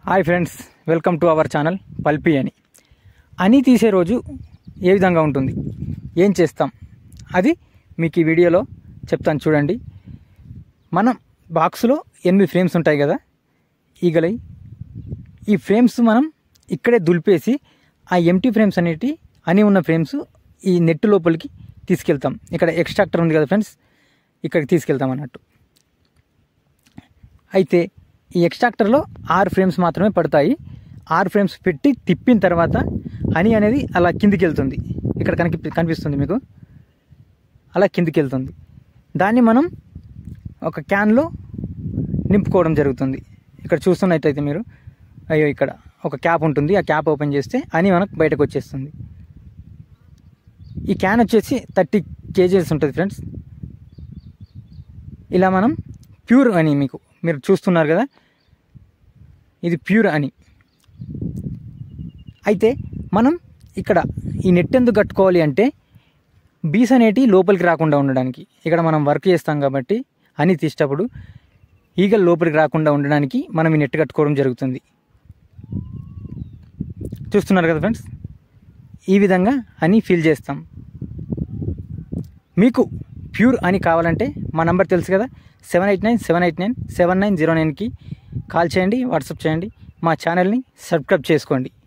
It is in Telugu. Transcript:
Hi friends, welcome to our channel పల్పి అని తీసే రోజు ఏ విధంగా ఉంటుంది, ఏం చేస్తాం అది మీకు ఈ వీడియోలో చెప్తాను. చూడండి, మనం బాక్స్లో 8 ఫ్రేమ్స్ ఉంటాయి కదా ఈగలై. ఈ ఫ్రేమ్స్ మనం ఇక్కడే దులిపేసి ఆ ఎంటీ ఫ్రేమ్స్ అనేటి అని ఉన్న ఫ్రేమ్స్ ఈ నెట్ లోపలికి తీసుకెళ్తాం. ఇక్కడ ఎక్స్ట్రాక్టర్ ఉంది కదా ఫ్రెండ్స్, ఇక్కడికి తీసుకెళ్తాం అన్నట్టు. అయితే ఈ ఎక్స్ట్రాక్టర్లో 6 ఫ్రేమ్స్ మాత్రమే పడతాయి. 6 ఫ్రేమ్స్ పెట్టి తిప్పిన తర్వాత హనీ అనేది అలా కిందికి వెళ్తుంది. ఇక్కడ కనిపిస్తుంది మీకు, అలా కిందికి వెళ్తుంది. దాన్ని మనం ఒక క్యాన్లో నింపుకోవడం జరుగుతుంది. ఇక్కడ చూస్తున్నట్టయితే మీరు, ఇక్కడ ఒక క్యాప్ ఉంటుంది. ఆ క్యాప్ ఓపెన్ చేస్తే హనీ మనకు బయటకు వచ్చేస్తుంది. ఈ క్యాన్ వచ్చేసి 30 kgs ఉంటుంది ఫ్రెండ్స్. ఇలా మనం ప్యూర్ హనీ మీరు చూస్తున్నారు కదా, ఇది ప్యూర్ హనీ. అయితే మనం ఇక్కడ ఈ నెట్ ఎందుకు కట్టుకోవాలి అంటే, బీస్ అనేటి లోపలికి రాకుండా ఉండడానికి. ఇక్కడ మనం వర్క్ చేస్తాం కాబట్టి హనీ తీసేటప్పుడు ఈగలు లోపలికి రాకుండా ఉండడానికి మనం ఈ నెట్ కట్టుకోవడం జరుగుతుంది. చూస్తున్నారు కదా ఫ్రెండ్స్, ఈ విధంగా హనీ ఫిల్ చేస్తాం. మీకు ప్యూర్ హనీ కావాలంటే మా నంబర్ తెలుసు కదా, 7897897909కి కాల్ చేయండి, వాట్సాప్ చేయండి. మా ఛానల్ని సబ్స్క్రైబ్ చేసుకోండి.